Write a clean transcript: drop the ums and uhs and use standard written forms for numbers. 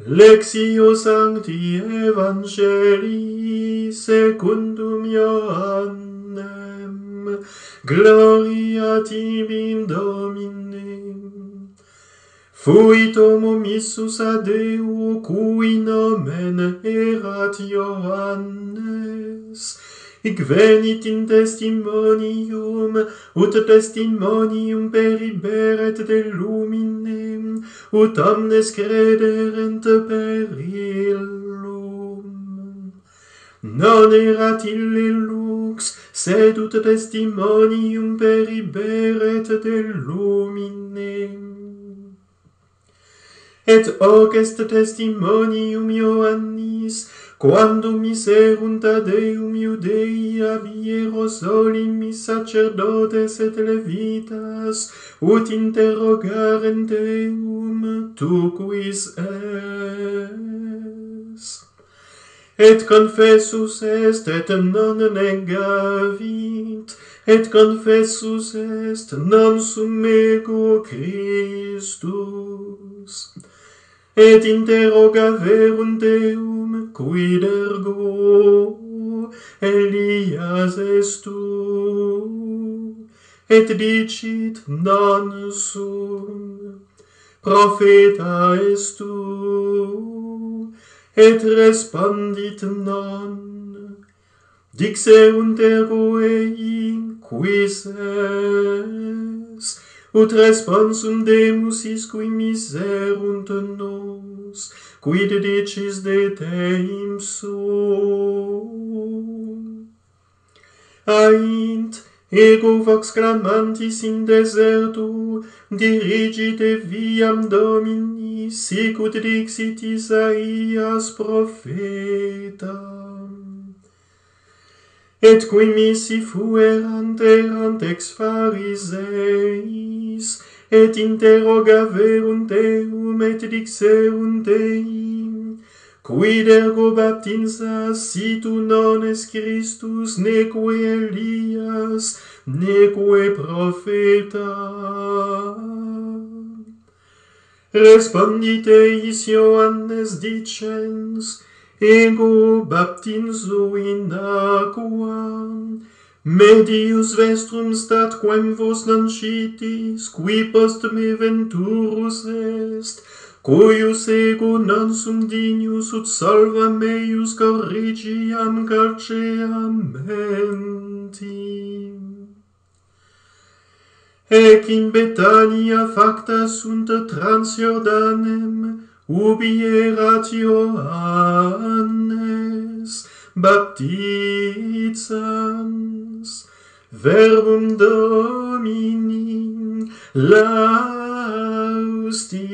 Lectio Sancti Evangelii secundum Ioannem. Gloria tibi, Domine. Fuit homo missus ad Deo, cui nomen erat Ioannes. Hic venit in testimonium, ut testimonium periberet de lumine, ut omnes crederent per illum. Non erat ille lux, sed ut testimonium periberet de lumine. Et hoc est testimonium Ioannis, quando miserunt ad Deum Iudei ab Hierosolimis sacerdotes et levitas, ut interrogarent Deum, tu quis es? Et confessus est, et non negavit, et confessus est, non sum ego Christus. Et interrogaverunt Deum, quid ergo Elias est tu? Et dicit, non sum. Propheta est tu? Et respondit, non. Dixerunt ergo ei, quis es? Ut responsum Demus is qui miserunt nos, quid dicis de te ipsum? Aint, ego vox clamantis in desertu, dirigite viam Domini, sic ut dixit Isaias propheta. Et qui missi fuerant erant ex Phariseis, et interrogaverunt Deum, et dixerunt ei, quid ergo baptizas, si tu non es Christus, neque Elias, neque propheta? Respondit eis Ioannes dicens, ego baptizo in aqua, medius vestrum stat quem vos non scitis, qui post me venturus est, cuius ego non sum dignus ut solva meius corrigiam calceam menti. Ec in Betania facta sunt trans Jordanem, ubi erat Ioannes baptizans, verbum Domini lausti.